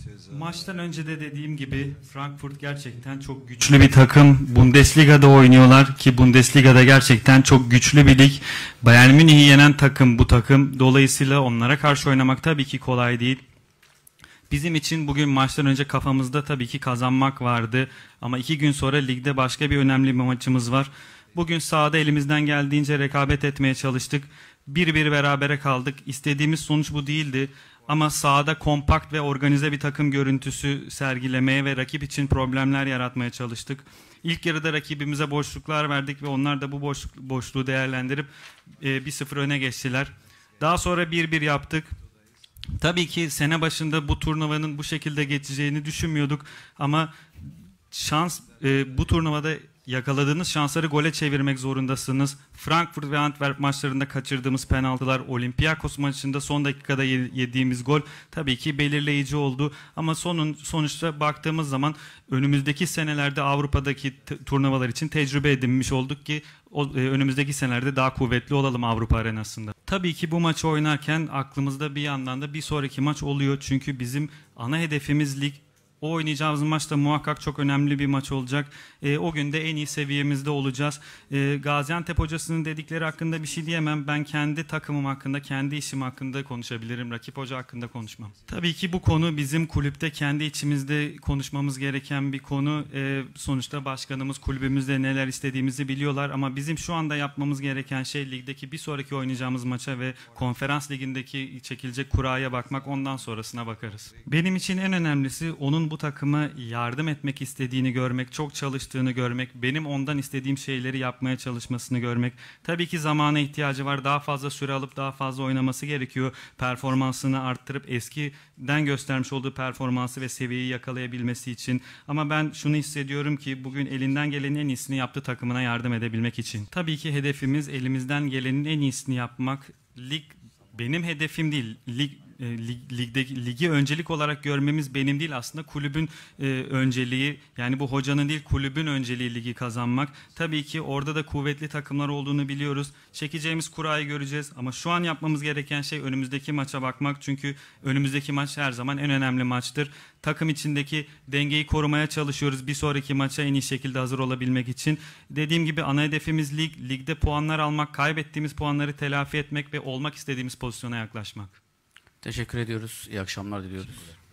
Maçtan önce de dediğim gibi Frankfurt gerçekten çok güçlü bir takım. Bundesliga'da oynuyorlar ki Bundesliga'da gerçekten çok güçlü bir lig. Bayern Münih'i yenen takım bu takım. Dolayısıyla onlara karşı oynamak tabii ki kolay değil. Bizim için bugün maçtan önce kafamızda tabii ki kazanmak vardı. Ama 2 gün sonra ligde başka bir önemli bir maçımız var. Bugün sahada elimizden geldiğince rekabet etmeye çalıştık. 1-1 berabere kaldık. İstediğimiz sonuç bu değildi. Ama sahada kompakt ve organize bir takım görüntüsü sergilemeye ve rakip için problemler yaratmaya çalıştık. İlk yarıda rakibimize boşluklar verdik ve onlar da bu boşluğu değerlendirip 1-0 öne geçtiler. Daha sonra 1-1 yaptık. Tabii ki sene başında bu turnuvanın bu şekilde geçeceğini düşünmüyorduk ama bu turnuvada yakaladığınız şansları gole çevirmek zorundasınız. Frankfurt ve Antwerp maçlarında kaçırdığımız penaltılar, Olympiakos maçında son dakikada yediğimiz gol tabii ki belirleyici oldu. Ama sonuçta baktığımız zaman önümüzdeki senelerde Avrupa'daki turnuvalar için tecrübe edinmiş olduk ki önümüzdeki senelerde daha kuvvetli olalım Avrupa arenasında. Tabii ki bu maçı oynarken aklımızda bir yandan da bir sonraki maç oluyor. Çünkü bizim ana hedefimiz lig. O oynayacağımız maç da muhakkak çok önemli bir maç olacak. O gün de en iyi seviyemizde olacağız. Gaziantep hocasının dedikleri hakkında bir şey diyemem. Ben kendi takımım hakkında, kendi işim hakkında konuşabilirim. Rakip hoca hakkında konuşmam. Tabii ki bu konu bizim kulüpte kendi içimizde konuşmamız gereken bir konu. Sonuçta başkanımız kulübümüzde neler istediğimizi biliyorlar. Ama bizim şu anda yapmamız gereken şey ligdeki bir sonraki oynayacağımız maça ve konferans ligindeki çekilecek kuraya bakmak. Ondan sonrasına bakarız. Benim için en önemlisi onun bu takıma yardım etmek istediğini görmek, çok çalıştığını görmek, benim ondan istediğim şeyleri yapmaya çalışmasını görmek. Tabii ki zamana ihtiyacı var. Daha fazla süre alıp daha fazla oynaması gerekiyor. Performansını arttırıp eskiden göstermiş olduğu performansı ve seviyeyi yakalayabilmesi için. Ama ben şunu hissediyorum ki bugün elinden gelenin en iyisini yaptı takımına yardım edebilmek için. Tabii ki hedefimiz elimizden gelenin en iyisini yapmak. Lig benim hedefim değil. Ligi öncelik olarak görmemiz benim değil, aslında kulübün önceliği. Yani bu hocanın değil, kulübün önceliği ligi kazanmak. Tabii ki orada da kuvvetli takımlar olduğunu biliyoruz. Çekeceğimiz kurayı göreceğiz ama şu an yapmamız gereken şey önümüzdeki maça bakmak. Çünkü önümüzdeki maç her zaman en önemli maçtır. Takım içindeki dengeyi korumaya çalışıyoruz bir sonraki maça en iyi şekilde hazır olabilmek için. Dediğim gibi ana hedefimiz lig. Ligde puanlar almak, kaybettiğimiz puanları telafi etmek ve olmak istediğimiz pozisyona yaklaşmak. Teşekkür ediyoruz. İyi akşamlar diliyoruz.